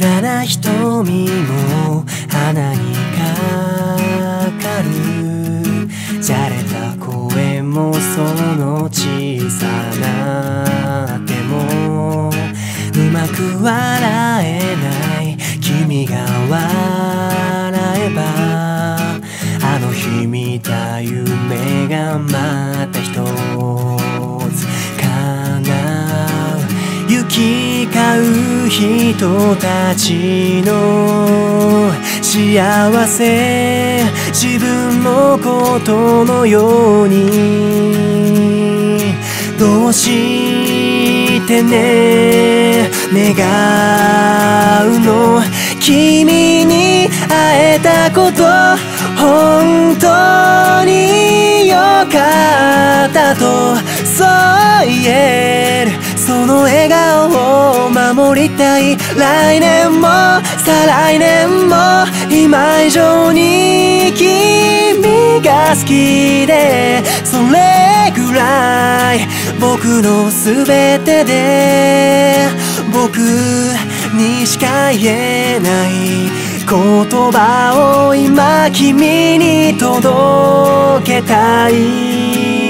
らな瞳も鼻にかかる。洒落た声もその小さな手もうまく笑えない君が笑えば、あの日見た夢がまた一つ叶う。行き交う人たちの幸せ、自分のことのようにどうしてね願うの。君に会えたこと本当によかったとそう言える。その笑顔を守りたい。来年も再来年も今以上に君が好きで、それぐらい僕の全てで、僕にしか言えない言葉を今君に届けたい。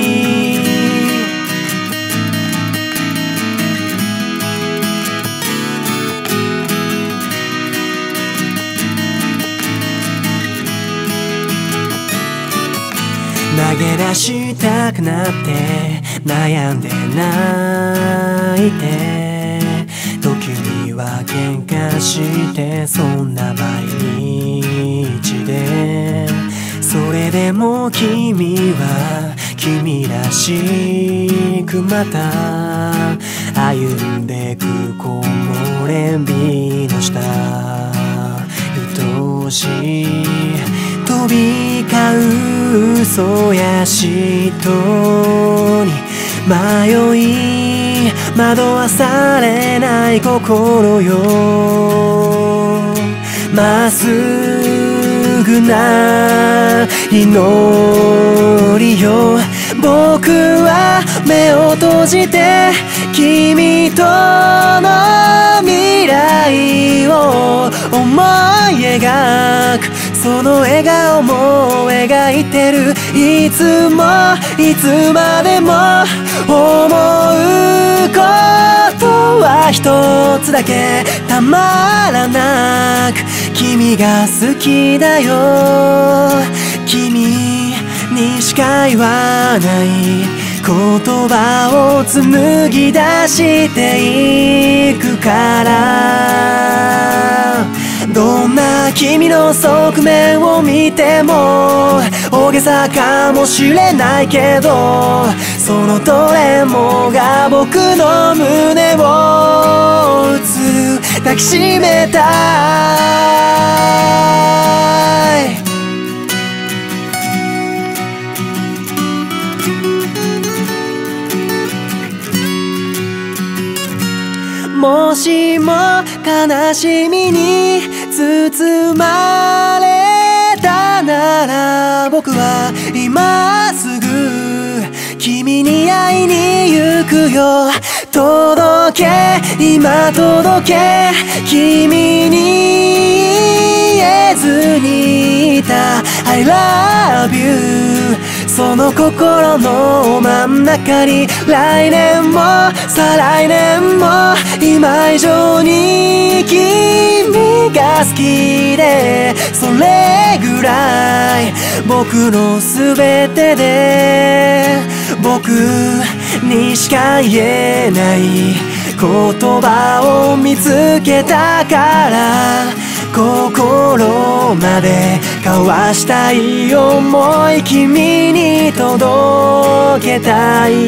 投げ出したくなって悩んで泣いて、時には喧嘩してそんな毎日で、それでも君は君らしくまた歩んでく木漏れ日の下、愛しい飛び交う嘘や嫉妬に迷い惑わされない心よ。まっすぐな祈りよ。僕は目を閉じて君との未来を思い描く。その笑顔も描いてる。いつもいつまでも思うことは一つだけ、たまらなく君が好きだよ。君にしか言わない言葉を紡ぎ出していくから、どんな君の側面を見ても大げさかもしれないけど、そのどれもが僕の胸を打つ。抱きしめたい。もしも悲しみに包まれたなら、僕は今すぐ君に会いに行くよ。届け今届け、君に言えずにいた I love you、その心の真ん中に来年も再来年も今以上に君が好きで、それぐらい僕の全てで、僕にしか言えない言葉を見つけたから、心まで交わしたい想い君に届けたい。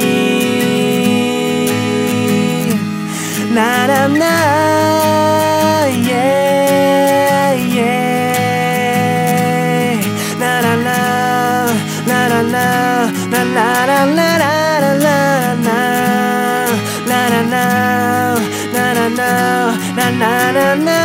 ならなイエイエイならなならななららららららならなならなならなならな